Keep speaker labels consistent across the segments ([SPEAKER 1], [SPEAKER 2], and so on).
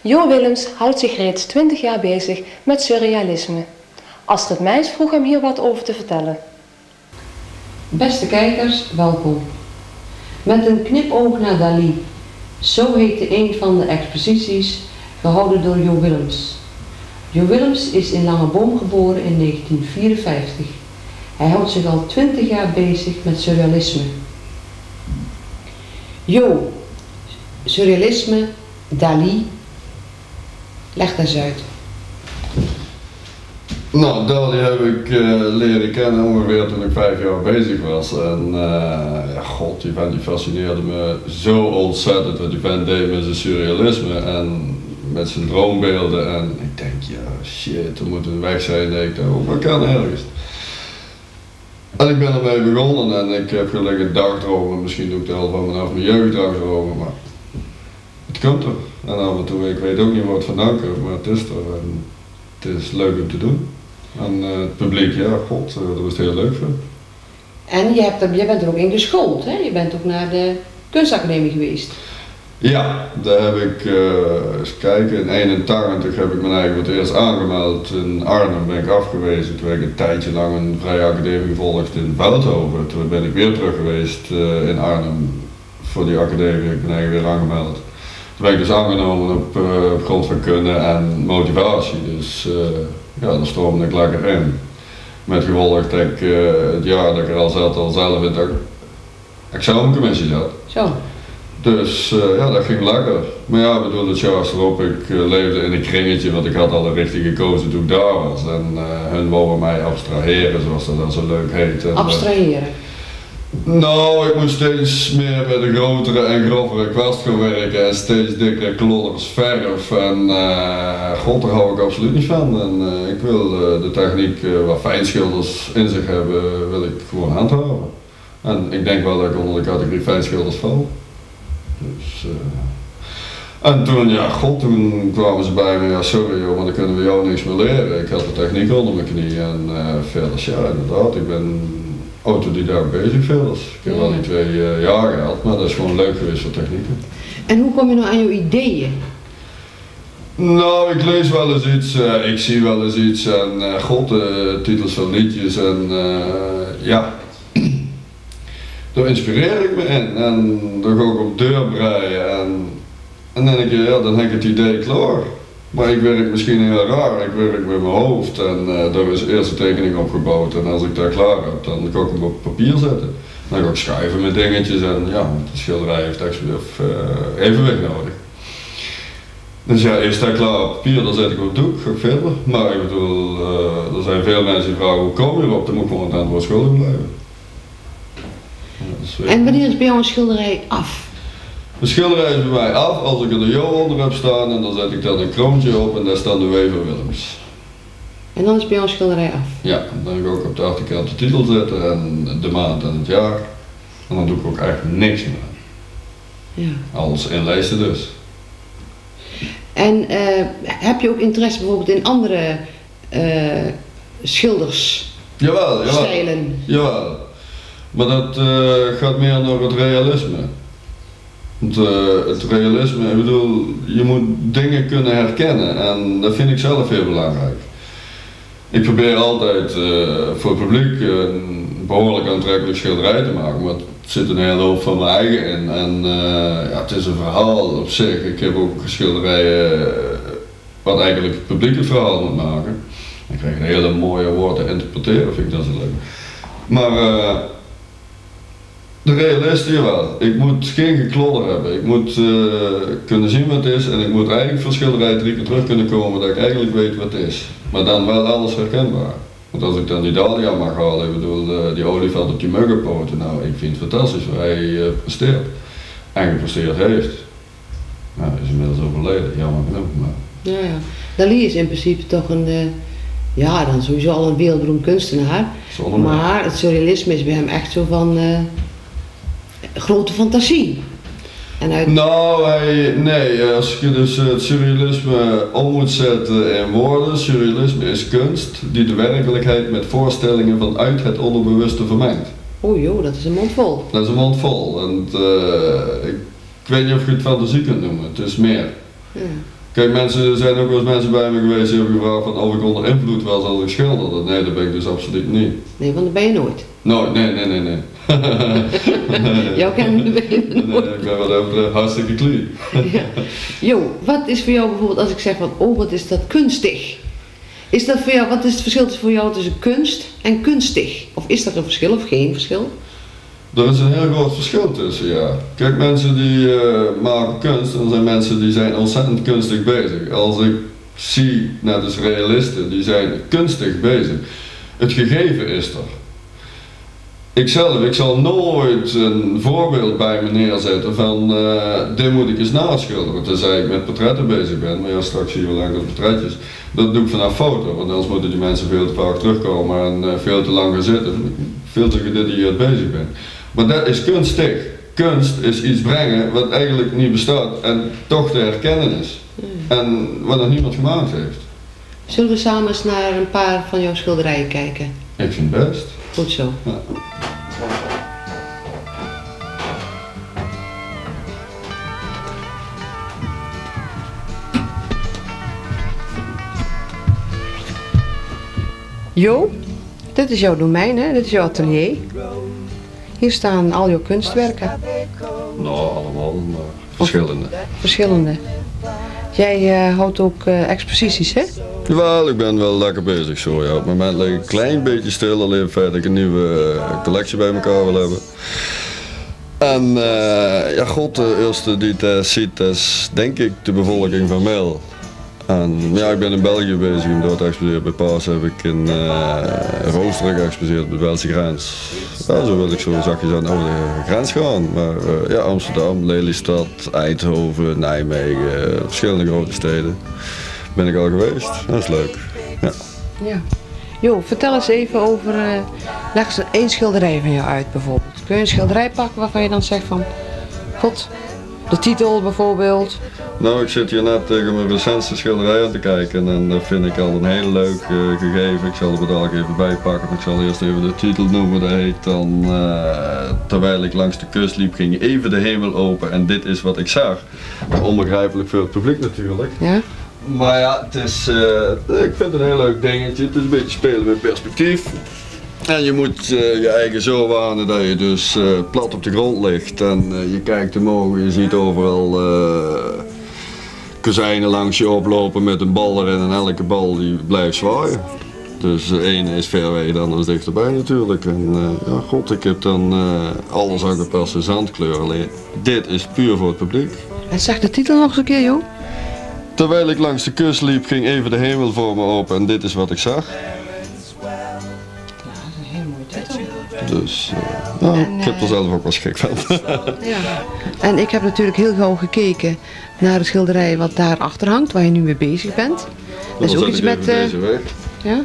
[SPEAKER 1] Jo Willems houdt zich reeds 20 jaar bezig met surrealisme. Astrid Meijs vroeg hem hier wat over te vertellen.
[SPEAKER 2] Beste kijkers, welkom. Met een knipoog naar Dali. Zo heette een van de exposities gehouden door Jo Willems. Jo Willems is in Langeboom geboren in 1954. Hij houdt zich al 20 jaar bezig met surrealisme. Jo, surrealisme, Dali, leg dat eens uit.
[SPEAKER 3] Nou, Dali heb ik leren kennen ongeveer toen ik 5 jaar bezig was. En ja, god, die vent die fascineerde me zo ontzettend wat die vent deed met zijn surrealisme en met zijn droombeelden. En ik denk, ja shit, er moet een weg zijn dat ik dat ook wel kan ergens. En ik ben ermee begonnen en ik heb gelijk een dagdromen, misschien doe ik het al vanaf mijn jeugddagdromen, maar het komt er. En af en toe, ik weet ook niet wat het vandaan komt, maar het is er en het is leuk om te doen. En het publiek, ja, god, daar is het heel leuk voor.
[SPEAKER 2] En je bent er ook in geschoold, hè? Je bent ook naar de kunstacademie geweest.
[SPEAKER 3] Ja, daar heb ik, eens kijken, in 81 heb ik mijn eigen voor het eerst aangemeld. In Arnhem ben ik afgewezen, toen heb ik een tijdje lang een vrije academie gevolgd in Veldhoven. Toen ben ik weer terug geweest in Arnhem voor die academie, ik ben eigenlijk weer aangemeld. Toen ben ik dus aangenomen op grond van kunde en motivatie, dus ja, daar stroomde ik lekker in. Met gevolg dat ik het jaar dat ik er al zat, al zelf in de examencommissie zat.
[SPEAKER 2] Zo.
[SPEAKER 3] Dus ja, dat ging lekker. Maar ja, ik bedoel, het jaar erop, ik leefde in een kringetje, want ik had al een richting gekozen toen ik daar was. En hun wouden mij abstraheren, zoals dat dan zo leuk heet. En,
[SPEAKER 2] abstraheren?
[SPEAKER 3] Nou, ik moest steeds meer met de grotere en grovere kwast gaan werken en steeds dikkere klodders verf. En god, daar hou ik absoluut niet van. En ik wil de techniek waar fijnschilders in zich hebben, wil ik gewoon handhaven. En ik denk wel dat ik onder de categorie fijnschilders val. Dus, en toen, ja god, toen kwamen ze bij me, ja sorry joh, maar dan kunnen we jou niks meer leren. Ik had de techniek onder mijn knie en verder, ja inderdaad, ik ben autodidact bezig verder. Ik heb wel die 2 jaar gehad, maar dat is gewoon leuk geweest voor technieken.
[SPEAKER 2] En hoe kom je nou aan jouw ideeën?
[SPEAKER 3] Nou, ik lees wel eens iets, ik zie wel eens iets en god, titels van liedjes en ja. Daar inspireer ik me in en dan ga ik op deur breien en dan denk ik, ja, dan heb ik het idee klaar. Maar ik werk misschien heel raar, ik werk met mijn hoofd en daar is eerst een tekening opgebouwd en als ik daar klaar heb, dan kan ik hem op papier zetten. Dan ga ik schrijven met dingetjes en ja, de schilderij heeft echt evenwicht nodig. Dus ja, eerst dat klaar op papier, dan zet ik op doek, ga ik verder. Maar ik bedoel, er zijn veel mensen die vragen, hoe kom je erop? Dan moet ik gewoon het antwoord schuldig blijven.
[SPEAKER 2] En wanneer is bij jou een schilderij af?
[SPEAKER 3] De schilderij is bij mij af als ik er de Jo onder heb staan en dan zet ik dan een kroontje op en daar staan de Wever Willems.
[SPEAKER 2] En dan is bij jou een schilderij af?
[SPEAKER 3] Ja, dan ga ik op de achterkant de titel zetten en de maand en het jaar. En dan doe ik ook echt niks meer.
[SPEAKER 2] Ja.
[SPEAKER 3] Alles inlijsten dus.
[SPEAKER 2] En heb je ook interesse bijvoorbeeld in andere schilders?
[SPEAKER 3] Jawel.
[SPEAKER 2] Stijlen?
[SPEAKER 3] Jawel. Maar dat gaat meer naar het realisme. Want, het realisme, ik bedoel, je moet dingen kunnen herkennen en dat vind ik zelf heel belangrijk. Ik probeer altijd voor het publiek een behoorlijk aantrekkelijk schilderij te maken, maar het zit een hele hoop van mijn eigen in. En ja, het is een verhaal op zich. Ik heb ook schilderijen wat eigenlijk het publiek het verhaal moet maken. Ik krijg een hele mooie woord te interpreteren, vind ik dat zo leuk. Maar de realist, jawel. Ik moet geen geklodder hebben. Ik moet kunnen zien wat het is en ik moet eigenlijk voor schilderij 3 keer terug kunnen komen dat ik eigenlijk weet wat het is. Maar dan wel alles herkenbaar. Want als ik dan die Dahlia mag halen, ik bedoel die olifant op die muggenpoten, nou ik vind het fantastisch wat hij presteert. En gepresteerd heeft. Nou, hij is inmiddels overleden, jammer genoeg. Maar...
[SPEAKER 2] Ja. Dali is in principe toch een, ja dan sowieso al een wereldberoemd kunstenaar. Maar het surrealisme is bij hem echt zo van grote fantasie. En
[SPEAKER 3] nou, nee, als je dus het surrealisme om moet zetten in woorden, surrealisme is kunst die de werkelijkheid met voorstellingen vanuit het onderbewuste vermengt.
[SPEAKER 2] Oeh joh, dat is een mond vol.
[SPEAKER 3] Dat is een mond vol. En, ik weet niet of je het fantasie kunt noemen, het is meer.
[SPEAKER 2] Ja.
[SPEAKER 3] Kijk, er zijn ook wel eens mensen bij me geweest die hebben gevraagd van of ik onder invloed was als ik schilderde. Nee, dat ben ik dus absoluut niet.
[SPEAKER 2] Nee, want dat ben je nooit.
[SPEAKER 3] Nee.
[SPEAKER 2] Jouw kennen ben je nooit.
[SPEAKER 3] Nee, ik ben wat over hartstikke clean.
[SPEAKER 2] Ja. Jo, wat is voor jou bijvoorbeeld als ik zeg van, oh wat is dat kunstig? Is dat voor jou, wat is het verschil voor jou tussen kunst en kunstig? Of is er een verschil of geen verschil?
[SPEAKER 3] Er is een heel groot verschil tussen, ja. Kijk, mensen die maken kunst, en er zijn mensen die zijn ontzettend kunstig bezig. Als ik zie, net als realisten, die zijn kunstig bezig. Het gegeven is er. Ik zal nooit een voorbeeld bij me neerzetten van dit moet ik eens naschilderen, tenzij ik met portretten bezig ben. Maar ja, straks zie je wel lang dat portretjes. Dat doe ik vanaf foto, want anders moeten die mensen veel te vaak terugkomen en veel te lang gaan zitten. Veel te gedetailleerd bezig ben. Maar dat is kunstig. Kunst is iets brengen wat eigenlijk niet bestaat en toch te herkennen is. En wat nog niemand gemaakt heeft.
[SPEAKER 2] Zullen we samen eens naar een paar van jouw schilderijen kijken?
[SPEAKER 3] Ik vind het best.
[SPEAKER 2] Goed zo.
[SPEAKER 3] Ja.
[SPEAKER 2] Jo, dit is jouw domein, hè? Dit is jouw atelier. Hier staan al jouw kunstwerken.
[SPEAKER 3] Nou, allemaal, maar verschillende.
[SPEAKER 2] Verschillende. Jij houdt ook exposities, hè?
[SPEAKER 3] Jawel, ik ben wel lekker bezig zo, ja. Op het moment lig ik een klein beetje stil, alleen het feit dat ik een nieuwe collectie bij elkaar wil hebben. En ja, god, de eerste die het ziet is denk ik de bevolking van Mil. En ja, ik ben in België bezig om door te exposeren. Bij Paas heb ik in Roosteren geëxposeerd op de Belgische grens. Ja, zo wil ik zo zachtjes aan over de grens gaan. Maar ja, Amsterdam, Lelystad, Eindhoven, Nijmegen, verschillende grote steden ben ik al geweest. Dat is leuk. Ja.
[SPEAKER 2] Ja. Jo, vertel eens even over, leg eens één schilderij van jou uit bijvoorbeeld. Kun je een schilderij pakken waarvan je dan zegt van, god, de titel bijvoorbeeld.
[SPEAKER 3] Nou, ik zit hier net tegen mijn recentste schilderij aan te kijken en dat vind ik al een heel leuk gegeven. Ik zal er dadelijk even bij pakken, maar ik zal eerst even de titel noemen. Dat heet dan, terwijl ik langs de kust liep ging even de hemel open en dit is wat ik zag. Onbegrijpelijk voor het publiek natuurlijk.
[SPEAKER 2] Ja?
[SPEAKER 3] Maar ja, het is, ik vind het een heel leuk dingetje. Het is een beetje spelen met perspectief. En je moet je eigen zo wanen dat je dus plat op de grond ligt en je kijkt omhoog en je ziet overal kozijnen langs je oplopen met een bal erin en elke bal die blijft zwaaien. Dus de ene is ver weg, de andere is dichterbij natuurlijk. En ja, god, ik heb dan alles aangepast in zandkleur. Alleen dit is puur voor het publiek.
[SPEAKER 2] En zeg de titel nog eens een keer, joh.
[SPEAKER 3] Terwijl ik langs de kust liep ging even de hemel voor me open en dit is wat ik zag. Dus nou, ik heb er zelf ook wel schrik van.
[SPEAKER 2] Ja. En ik heb natuurlijk heel gauw gekeken naar de schilderij wat daar achter hangt, waar je nu mee bezig bent. Dat is ook iets met... ja?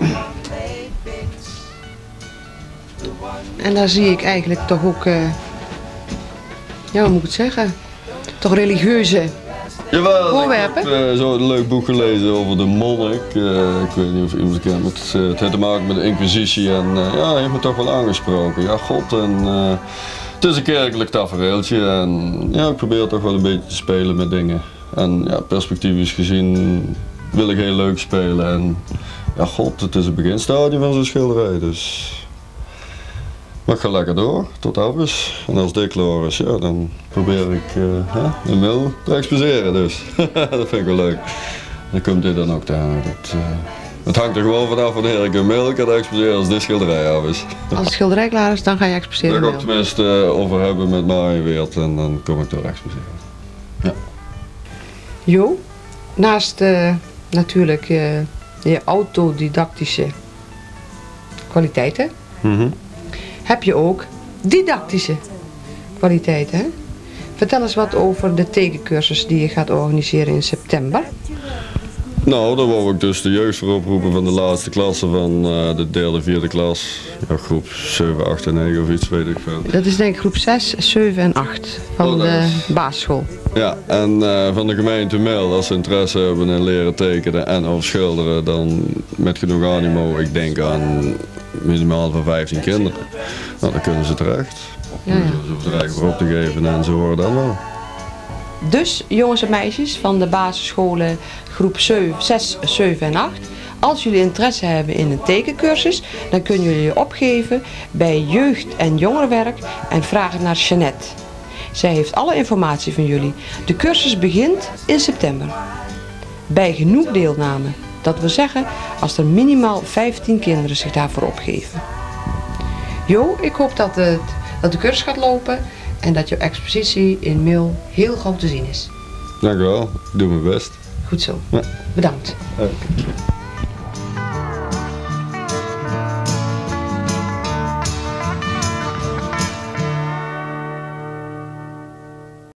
[SPEAKER 2] En daar zie ik eigenlijk toch ook, ja, hoe moet ik het zeggen, toch religieuze voorwerpen.
[SPEAKER 3] Ik heb zo'n leuk boek gelezen over de monnik. Ik weet niet of iemand het kent, maar het heeft te maken met de inquisitie en ja, hij heeft me toch wel aangesproken. Ja, god, en het is een kerkelijk tafereeltje en ja, ik probeer toch wel een beetje te spelen met dingen. En ja, perspectiefjes gezien wil ik heel leuk spelen en ja, god, het is het beginstadium van zo'n schilderij, dus... Maar ik ga lekker door, tot af is. En als dit klaar is, ja, dan probeer ik een Mil te exposeren dus. Dat vind ik wel leuk. Dan komt dit dan ook te hangen. Het hangt er gewoon vanaf wanneer ik een Mil kan exposeren als dit schilderij af is.
[SPEAKER 2] Als het schilderij klaar is, dan ga je exposeren.
[SPEAKER 3] Daar ga ik tenminste over hebben met Marienweert en dan kom ik door exposeren. Ja.
[SPEAKER 2] Jo, naast natuurlijk je autodidactische kwaliteiten, heb je ook didactische kwaliteiten. Hè? Vertel eens wat over de tekencursus die je gaat organiseren in september.
[SPEAKER 3] Nou, dan wou ik dus de jeugd voor oproepen van de laatste klasse van de derde, vierde klas. Ja, groep 7, 8 en 9 of iets, weet ik veel.
[SPEAKER 2] Dat is denk ik groep 6, 7 en 8 van de basisschool.
[SPEAKER 3] Ja, en van de gemeente Mil, als ze interesse hebben in leren tekenen en of schilderen, dan met genoeg animo, ik denk aan minimaal van 15 kinderen. Nou, dan kunnen ze terecht.
[SPEAKER 2] Ja, ja.
[SPEAKER 3] Ze hoeven er eigenlijk voor op te geven en ze horen dan wel.
[SPEAKER 2] Dus jongens en meisjes van de basisscholen groep 6, 7 en 8. Als jullie interesse hebben in een tekencursus, dan kunnen jullie je opgeven bij Jeugd- en Jongerenwerk en vragen naar Jeannette. Zij heeft alle informatie van jullie. De cursus begint in september. Bij genoeg deelname. Dat wil zeggen als er minimaal 15 kinderen zich daarvoor opgeven. Jo, ik hoop dat de cursus gaat lopen en dat jouw expositie in Mil heel gauw te zien is.
[SPEAKER 3] Dank u wel, ik doe mijn best.
[SPEAKER 2] Goed zo.
[SPEAKER 3] Ja.
[SPEAKER 2] Bedankt.
[SPEAKER 3] Okay.